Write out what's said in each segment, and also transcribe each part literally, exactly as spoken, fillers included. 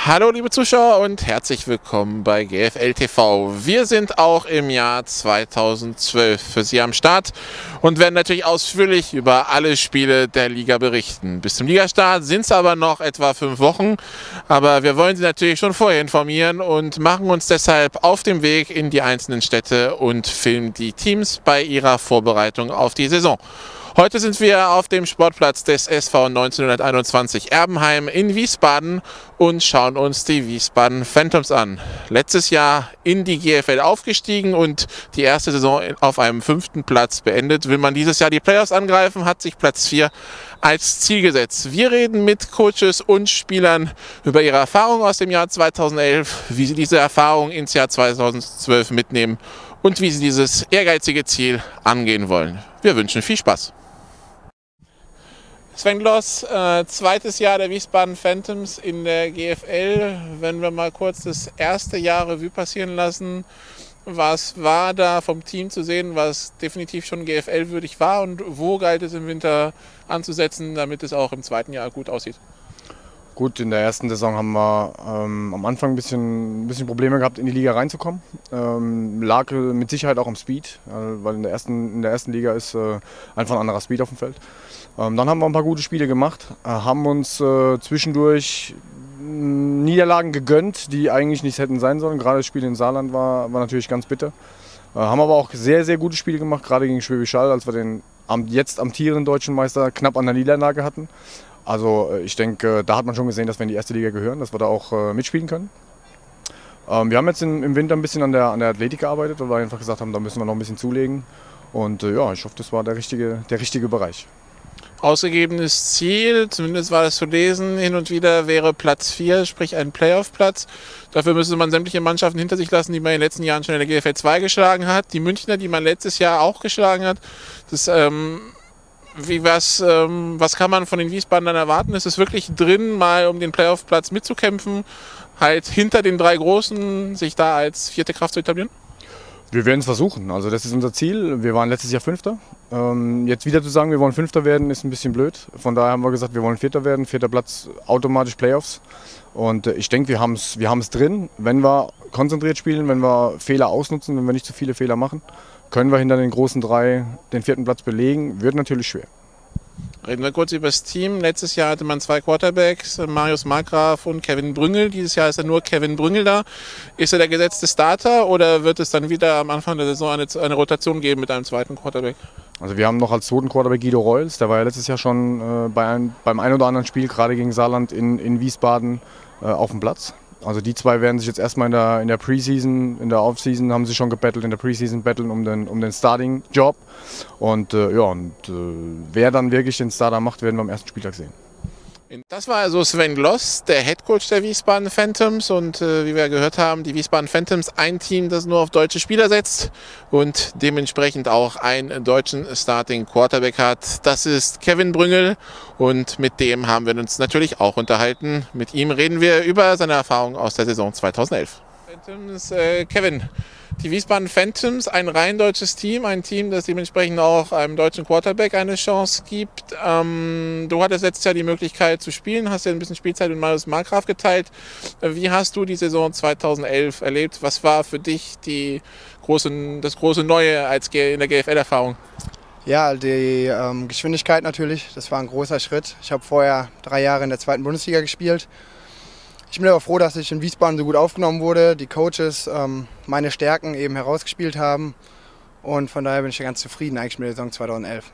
Hallo liebe Zuschauer und herzlich willkommen bei G F L T V. Wir sind auch im Jahr zweitausendzwölf für Sie am Start und werden natürlich ausführlich über alle Spiele der Liga berichten. Bis zum Ligastart sind es aber noch etwa fünf Wochen, aber wir wollen Sie natürlich schon vorher informieren und machen uns deshalb auf den Weg in die einzelnen Städte und filmen die Teams bei ihrer Vorbereitung auf die Saison. Heute sind wir auf dem Sportplatz des S V neunzehnhunderteinundzwanzig Erbenheim in Wiesbaden und schauen uns die Wiesbaden Phantoms an. Letztes Jahr in die G F L aufgestiegen und die erste Saison auf einem fünften Platz beendet. Will man dieses Jahr die Playoffs angreifen, hat sich Platz vier als Ziel gesetzt. Wir reden mit Coaches und Spielern über ihre Erfahrungen aus dem Jahr zweitausendelf, wie sie diese Erfahrungen ins Jahr zweitausendzwölf mitnehmen und wie sie dieses ehrgeizige Ziel angehen wollen. Wir wünschen viel Spaß. Sven Gloss, äh, zweites Jahr der Wiesbaden Phantoms in der G F L. Wenn wir mal kurz das erste Jahr Revue passieren lassen, was war da vom Team zu sehen, was definitiv schon G F L-würdig war und wo galt es im Winter anzusetzen, damit es auch im zweiten Jahr gut aussieht? Gut, in der ersten Saison haben wir ähm, am Anfang ein bisschen, ein bisschen Probleme gehabt, in die Liga reinzukommen. Ähm, lag mit Sicherheit auch am Speed, äh, weil in der ersten, in der ersten Liga ist äh, einfach ein anderer Speed auf dem Feld. Ähm, dann haben wir ein paar gute Spiele gemacht, äh, haben uns äh, zwischendurch Niederlagen gegönnt, die eigentlich nicht hätten sein sollen. Gerade das Spiel in Saarland war, war natürlich ganz bitter. Äh, haben aber auch sehr, sehr gute Spiele gemacht, gerade gegen Schwäbisch Hall, als wir den am, jetzt amtierenden deutschen Meister knapp an der Niederlage hatten. Also ich denke, da hat man schon gesehen, dass wir in die erste Liga gehören, dass wir da auch äh, mitspielen können. Ähm, wir haben jetzt in, im Winter ein bisschen an der, an der Athletik gearbeitet, weil wir einfach gesagt haben, da müssen wir noch ein bisschen zulegen. Und äh, ja, ich hoffe, das war der richtige, der richtige Bereich. Ausgegebenes Ziel, zumindest war das zu lesen, hin und wieder wäre Platz vier, sprich ein Playoff-Platz. Dafür müsste man sämtliche Mannschaften hinter sich lassen, die man in den letzten Jahren schon in der G F L zwei geschlagen hat. Die Münchner, die man letztes Jahr auch geschlagen hat. Das ähm, Wie, was, ähm, was kann man von den Wiesbadenern erwarten? Ist es wirklich drin, mal um den Playoff-Platz mitzukämpfen, halt hinter den drei Großen sich da als vierte Kraft zu etablieren? Wir werden es versuchen, also das ist unser Ziel. Wir waren letztes Jahr Fünfter. Ähm, jetzt wieder zu sagen, wir wollen Fünfter werden, ist ein bisschen blöd. Von daher haben wir gesagt, wir wollen Vierter werden, vierter Platz, automatisch Playoffs. Und äh, ich denke, wir haben es wir haben's drin, wenn wir konzentriert spielen, wenn wir Fehler ausnutzen, wenn wir nicht zu viele Fehler machen. Können wir hinter den großen drei den vierten Platz belegen, wird natürlich schwer. Reden wir kurz über das Team. Letztes Jahr hatte man zwei Quarterbacks, Marius Markgraf und Kevin Brüngel. Dieses Jahr ist ja nur Kevin Brüngel da. Ist er der gesetzte Starter oder wird es dann wieder am Anfang der Saison eine, eine Rotation geben mit einem zweiten Quarterback? Also wir haben noch als zweiten Quarterback Guido Reus, der war ja letztes Jahr schon äh, bei ein, beim ein oder anderen Spiel, gerade gegen Saarland in, in Wiesbaden, äh, auf dem Platz. Also die zwei werden sich jetzt erstmal in der, in der Preseason, in der Offseason haben sie schon gebettelt, in der Preseason betteln um den, um den Starting-Job. Und, äh, ja, und äh, wer dann wirklich den Starter macht, werden wir am ersten Spieltag sehen. Das war also Sven Gloss, der Headcoach der Wiesbaden Phantoms und äh, wie wir gehört haben, die Wiesbaden Phantoms, ein Team, das nur auf deutsche Spieler setzt und dementsprechend auch einen deutschen Starting Quarterback hat. Das ist Kevin Brüngel und mit dem haben wir uns natürlich auch unterhalten. Mit ihm reden wir über seine Erfahrungen aus der Saison zweitausendelf. Phantoms, äh, Kevin, die Wiesbaden Phantoms, ein rein deutsches Team, ein Team, das dementsprechend auch einem deutschen Quarterback eine Chance gibt. Ähm, du hattest letztes Jahr die Möglichkeit zu spielen, hast ja ein bisschen Spielzeit mit Marius Markgraf geteilt. Wie hast du die Saison zweitausendelf erlebt? Was war für dich die große, das große Neue als in der G F L-Erfahrung? Ja, die ähm, Geschwindigkeit natürlich, das war ein großer Schritt. Ich habe vorher drei Jahre in der zweiten Bundesliga gespielt. Ich bin aber froh, dass ich in Wiesbaden so gut aufgenommen wurde, die Coaches ähm, meine Stärken eben herausgespielt haben und von daher bin ich ganz zufrieden eigentlich mit der Saison zweitausendelf.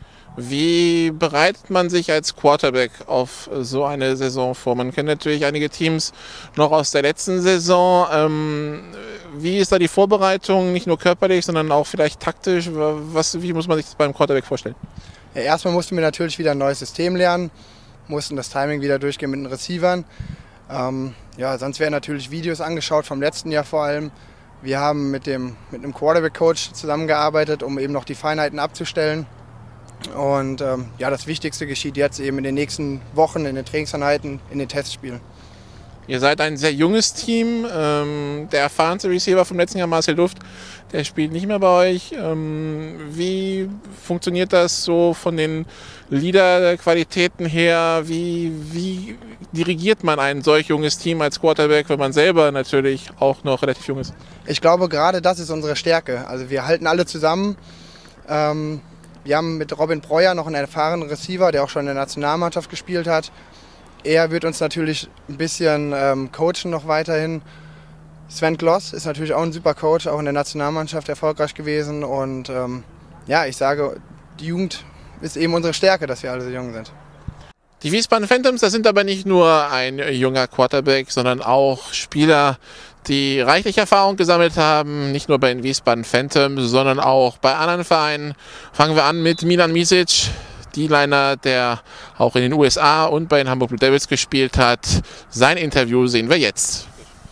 Wie bereitet man sich als Quarterback auf so eine Saison vor? Man kennt natürlich einige Teams noch aus der letzten Saison. Ähm, wie ist da die Vorbereitung, nicht nur körperlich, sondern auch vielleicht taktisch? Was, wie muss man sich das beim Quarterback vorstellen? Ja, erstmal mussten wir natürlich wieder ein neues System lernen, mussten das Timing wieder durchgehen mit den Receivern. Ähm, ja, sonst werden natürlich Videos angeschaut, vom letzten Jahr vor allem. Wir haben mit, dem, mit einem Quarterback-Coach zusammengearbeitet, um eben noch die Feinheiten abzustellen. Und ähm, ja, das Wichtigste geschieht jetzt eben in den nächsten Wochen, in den Trainingseinheiten, in den Testspielen. Ihr seid ein sehr junges Team. Ähm, der erfahrenste Receiver vom letzten Jahr, Marcel Luft, der spielt nicht mehr bei euch. Ähm, wie funktioniert das so von den Leader-Qualitäten her? Wie, wie dirigiert man ein solch junges Team als Quarterback, wenn man selber natürlich auch noch relativ jung ist? Ich glaube, gerade das ist unsere Stärke. Also wir halten alle zusammen. Ähm, wir haben mit Robin Breuer noch einen erfahrenen Receiver, der auch schon in der Nationalmannschaft gespielt hat. Er wird uns natürlich ein bisschen ähm, coachen noch weiterhin. Sven Gloss ist natürlich auch ein super Coach, auch in der Nationalmannschaft erfolgreich gewesen. Und ähm, ja, ich sage, die Jugend ist eben unsere Stärke, dass wir alle so jung sind. Die Wiesbaden Phantoms, das sind aber nicht nur ein junger Quarterback, sondern auch Spieler, die reichlich Erfahrung gesammelt haben, nicht nur bei den Wiesbaden Phantoms, sondern auch bei anderen Vereinen. Fangen wir an mit Milan Misic, D-Liner, der auch in den U S A und bei den Hamburg Blue Devils gespielt hat. Sein Interview sehen wir jetzt.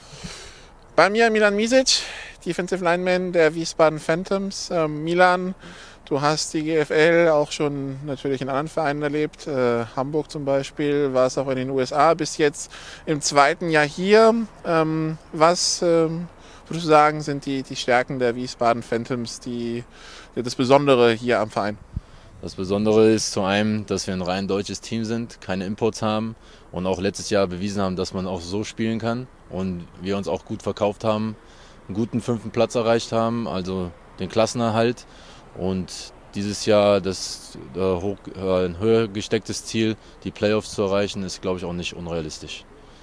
Bei mir Milan Misic, Defensive Lineman der Wiesbaden Phantoms. Ähm, Milan, du hast die G F L auch schon natürlich in anderen Vereinen erlebt. Äh, Hamburg zum Beispiel, war es auch in den U S A, bis jetzt im zweiten Jahr hier. Ähm, was ähm, würdest du sagen, sind die, die Stärken der Wiesbaden Phantoms, die, das Besondere hier am Verein? Das Besondere ist zu einem, dass wir ein rein deutsches Team sind, keine Imports haben und auch letztes Jahr bewiesen haben, dass man auch so spielen kann und wir uns auch gut verkauft haben, einen guten fünften Platz erreicht haben, also den Klassenerhalt und dieses Jahr das äh, hoch, äh, ein höher gestecktes Ziel, die Playoffs zu erreichen, ist, glaube ich, auch nicht unrealistisch.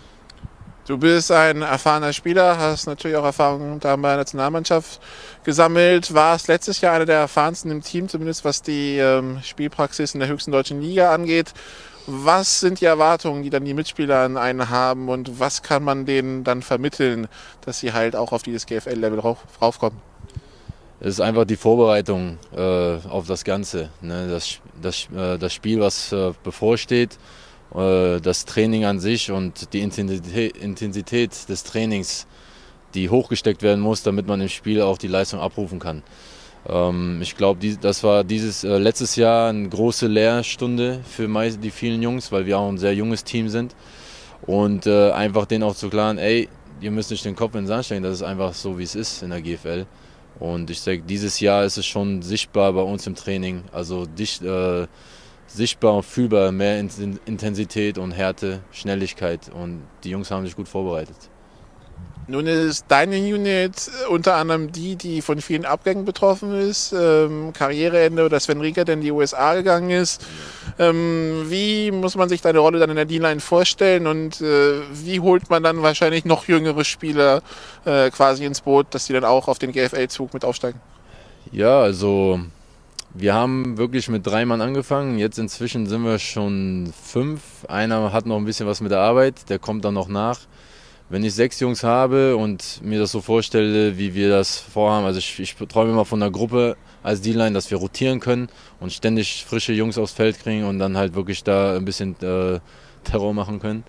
Du bist ein erfahrener Spieler, hast natürlich auch Erfahrungen da bei der Nationalmannschaft gesammelt, warst letztes Jahr einer der erfahrensten im Team, zumindest was die ähm, Spielpraxis in der höchsten deutschen Liga angeht. Was sind die Erwartungen, die dann die Mitspieler an einen haben und was kann man denen dann vermitteln, dass sie halt auch auf dieses G F L-Level rauf, raufkommen? Es ist einfach die Vorbereitung äh, auf das Ganze, ne? das, das, äh, das Spiel, was äh, bevorsteht. Das Training an sich und die Intensität, Intensität des Trainings, die hochgesteckt werden muss, damit man im Spiel auch die Leistung abrufen kann. Ähm, ich glaube, das war dieses äh, letztes Jahr eine große Lehrstunde für die vielen Jungs, weil wir auch ein sehr junges Team sind. Und äh, einfach denen auch zu klären, ey, ihr müsst nicht den Kopf in den Sand stecken, das ist einfach so, wie es ist in der G F L. Und ich denke, dieses Jahr ist es schon sichtbar bei uns im Training, also dicht, äh, sichtbar und fühlbar, mehr Intensität und Härte, Schnelligkeit und die Jungs haben sich gut vorbereitet. Nun ist deine Unit unter anderem die, die von vielen Abgängen betroffen ist, ähm, Karriereende oder Sven Rieger, der in die U S A gegangen ist. Ähm, wie muss man sich deine Rolle dann in der D-Line vorstellen und äh, wie holt man dann wahrscheinlich noch jüngere Spieler äh, quasi ins Boot, dass die dann auch auf den G F L-Zug mit aufsteigen? Ja, also wir haben wirklich mit drei Mann angefangen, jetzt inzwischen sind wir schon fünf. Einer hat noch ein bisschen was mit der Arbeit, der kommt dann noch nach. Wenn ich sechs Jungs habe und mir das so vorstelle, wie wir das vorhaben, also ich, ich träume immer von einer Gruppe als D-Line, dass wir rotieren können und ständig frische Jungs aufs Feld kriegen und dann halt wirklich da ein bisschen äh, Terror machen können.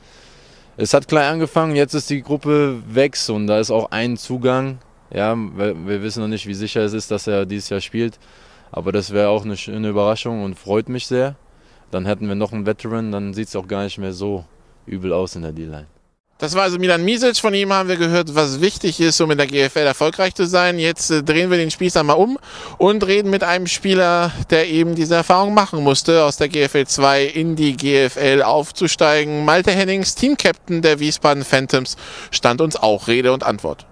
Es hat klein angefangen, jetzt ist die Gruppe wächst und da ist auch ein Zugang. Ja, wir, wir wissen noch nicht, wie sicher es ist, dass er dieses Jahr spielt. Aber das wäre auch eine schöne Überraschung und freut mich sehr. Dann hätten wir noch einen Veteran, dann sieht es auch gar nicht mehr so übel aus in der D-Line. Das war also Milan Misic, von ihm haben wir gehört, was wichtig ist, um in der G F L erfolgreich zu sein. Jetzt äh, drehen wir den Spieß einmal um und reden mit einem Spieler, der eben diese Erfahrung machen musste, aus der G F L zwei in die G F L aufzusteigen. Malte Hennings, Teamcaptain der Wiesbaden Phantoms, stand uns auch Rede und Antwort.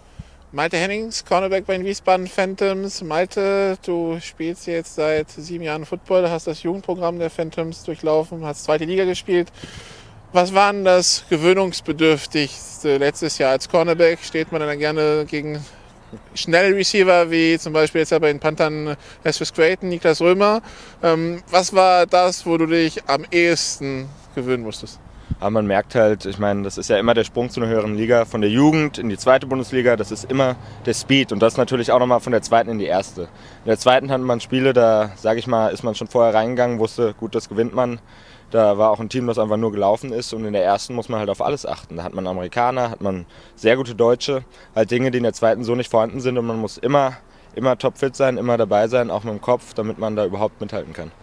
Malte Hennings, Cornerback bei den Wiesbaden Phantoms. Malte, du spielst jetzt seit sieben Jahren Football, hast das Jugendprogramm der Phantoms durchlaufen, hast zweite Liga gespielt. Was war denn das gewöhnungsbedürftigste letztes Jahr als Cornerback? Steht man dann gerne gegen schnelle Receiver, wie zum Beispiel jetzt bei den Panthern Esvis Creighton, Niklas Römer. Ähm, was war das, wo du dich am ehesten gewöhnen musstest? Aber man merkt halt, ich meine, das ist ja immer der Sprung zu einer höheren Liga, von der Jugend in die zweite Bundesliga, das ist immer der Speed und das natürlich auch nochmal von der zweiten in die erste. In der zweiten hat man Spiele, da sage ich mal, ist man schon vorher reingegangen, wusste, gut, das gewinnt man. Da war auch ein Team, das einfach nur gelaufen ist und in der ersten muss man halt auf alles achten. Da hat man Amerikaner, hat man sehr gute Deutsche, halt Dinge, die in der zweiten so nicht vorhanden sind und man muss immer, immer topfit sein, immer dabei sein, auch mit dem Kopf, damit man da überhaupt mithalten kann.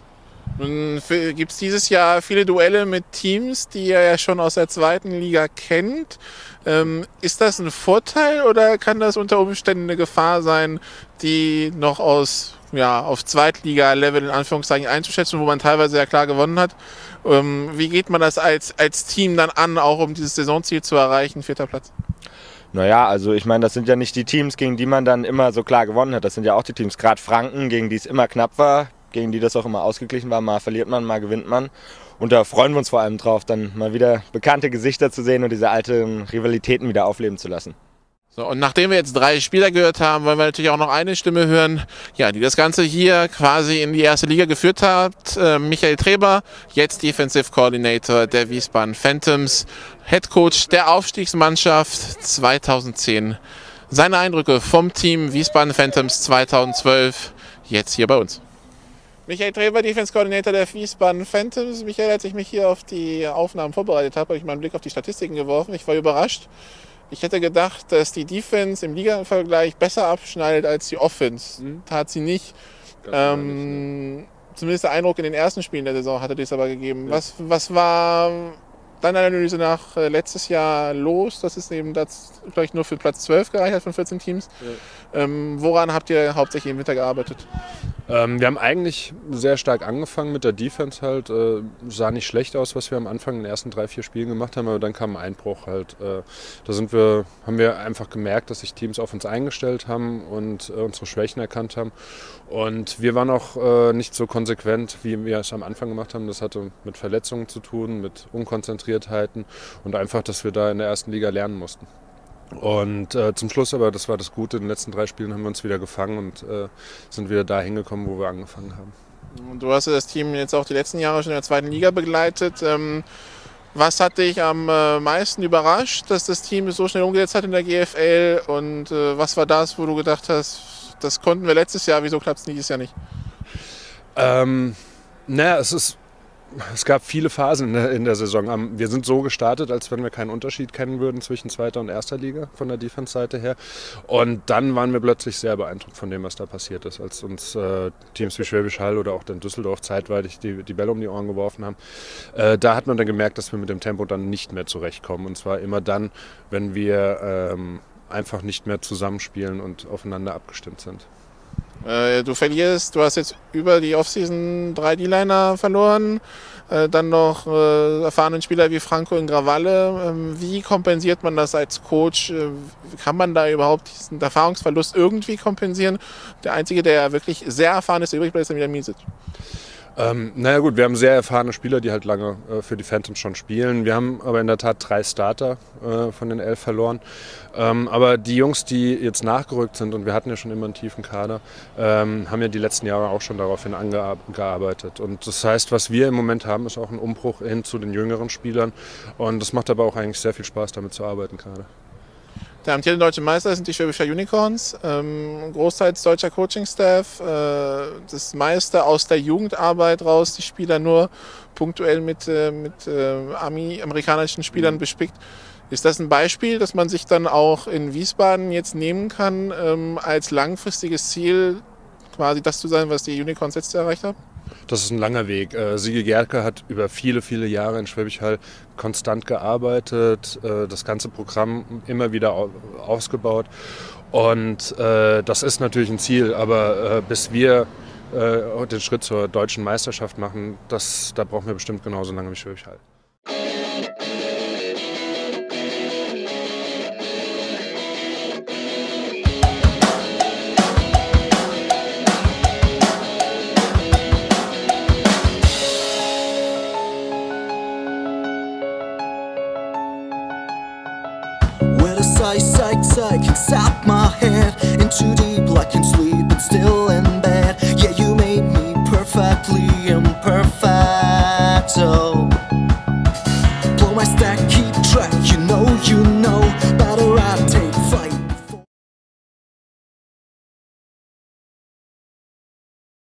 Nun gibt es dieses Jahr viele Duelle mit Teams, die ihr ja schon aus der zweiten Liga kennt. Ähm, ist das ein Vorteil oder kann das unter Umständen eine Gefahr sein, die noch aus, ja, auf Zweitliga-Level in Anführungszeichen einzuschätzen, wo man teilweise ja klar gewonnen hat? Ähm, wie geht man das als, als Team dann an, auch um dieses Saisonziel zu erreichen, vierter Platz? Naja, also ich meine, das sind ja nicht die Teams, gegen die man dann immer so klar gewonnen hat. Das sind ja auch die Teams, gerade Franken, gegen die es immer knapp war, gegen die das auch immer ausgeglichen war. Mal verliert man, mal gewinnt man. Und da freuen wir uns vor allem drauf, dann mal wieder bekannte Gesichter zu sehen und diese alten Rivalitäten wieder aufleben zu lassen. So, und nachdem wir jetzt drei Spieler gehört haben, wollen wir natürlich auch noch eine Stimme hören, ja, die das Ganze hier quasi in die erste Liga geführt hat. Äh, Michael Treber, jetzt Defensive Coordinator der Wiesbaden Phantoms, Head Coach der Aufstiegsmannschaft zweitausendzehn. Seine Eindrücke vom Team Wiesbaden Phantoms zweitausendzwölf, jetzt hier bei uns. Michael Treber, Defense Coordinator der Wiesbaden Phantoms. Michael, als ich mich hier auf die Aufnahmen vorbereitet habe, habe ich meinen Blick auf die Statistiken geworfen. Ich war überrascht. Ich hätte gedacht, dass die Defense im Liga-Vergleich besser abschneidet als die Offense. Mhm. Tat sie nicht. Ähm, nicht. Zumindest der Eindruck in den ersten Spielen der Saison hatte dies aber gegeben. Ja. Was, was war deine Analyse nach äh, letztes Jahr los? Das ist eben das vielleicht nur für Platz zwölf gereicht hat von vierzehn Teams. Ja. Ähm, woran habt ihr hauptsächlich im Winter gearbeitet? Ähm, wir haben eigentlich sehr stark angefangen mit der Defense halt. Äh, sah nicht schlecht aus, was wir am Anfang in den ersten drei, vier Spielen gemacht haben, aber dann kam ein Einbruch halt. Äh, da sind wir, haben wir einfach gemerkt, dass sich Teams auf uns eingestellt haben und äh, unsere Schwächen erkannt haben. Und wir waren auch äh, nicht so konsequent, wie wir es am Anfang gemacht haben. Das hatte mit Verletzungen zu tun, mit Unkonzentriertheiten und einfach, dass wir da in der ersten Liga lernen mussten. Und äh, zum Schluss aber, das war das Gute, in den letzten drei Spielen haben wir uns wieder gefangen und äh, sind wieder da hingekommen, wo wir angefangen haben. Und du hast ja das Team jetzt auch die letzten Jahre schon in der zweiten Liga begleitet. Ähm, was hat dich am äh, meisten überrascht, dass das Team es so schnell umgesetzt hat in der G F L? Und äh, was war das, wo du gedacht hast, das konnten wir letztes Jahr, wieso klappt es dieses Jahr nicht? Ähm, naja, es ist... Es gab viele Phasen in der, in der Saison. Wir sind so gestartet, als wenn wir keinen Unterschied kennen würden zwischen zweiter und erster Liga von der Defense-Seite her. Und dann waren wir plötzlich sehr beeindruckt von dem, was da passiert ist, als uns äh, Teams wie Schwäbisch Hall oder auch dann Düsseldorf zeitweilig die, die Bälle um die Ohren geworfen haben. Äh, da hat man dann gemerkt, dass wir mit dem Tempo dann nicht mehr zurechtkommen. Und zwar immer dann, wenn wir ähm, einfach nicht mehr zusammenspielen und aufeinander abgestimmt sind. Du verlierst, du hast jetzt über die Offseason drei D-Liner verloren, dann noch erfahrenen Spieler wie Franco in Gravalle. Wie kompensiert man das als Coach? Kann man da überhaupt diesen Erfahrungsverlust irgendwie kompensieren? Der Einzige, der wirklich sehr erfahren ist, der übrig bleibt, ist dann wieder Misic. Ähm, naja gut, wir haben sehr erfahrene Spieler, die halt lange äh, für die Phantoms schon spielen. Wir haben aber in der Tat drei Starter äh, von den elf verloren. Ähm, aber die Jungs, die jetzt nachgerückt sind, und wir hatten ja schon immer einen tiefen Kader, ähm, haben ja die letzten Jahre auch schon daraufhin angearbeitet. Und das heißt, was wir im Moment haben, ist auch ein Umbruch hin zu den jüngeren Spielern. Und das macht aber auch eigentlich sehr viel Spaß, damit zu arbeiten gerade. Der amtierende deutsche Meister sind die Schwäbischer Unicorns, ähm, großteils deutscher Coaching-Staff, äh, das meiste aus der Jugendarbeit raus, die Spieler nur punktuell mit, äh, mit äh, Ami, amerikanischen Spielern bespickt. Ist das ein Beispiel, dass man sich dann auch in Wiesbaden jetzt nehmen kann, ähm, als langfristiges Ziel, quasi das zu sein, was die Unicorns jetzt erreicht haben? Das ist ein langer Weg. Sigi Gerke hat über viele, viele Jahre in Schwäbisch Hall konstant gearbeitet, das ganze Programm immer wieder ausgebaut. Und das ist natürlich ein Ziel, aber bis wir den Schritt zur deutschen Meisterschaft machen, das, da brauchen wir bestimmt genauso lange wie Schwäbisch Hall. Psych, psych, psych, inside my head, into the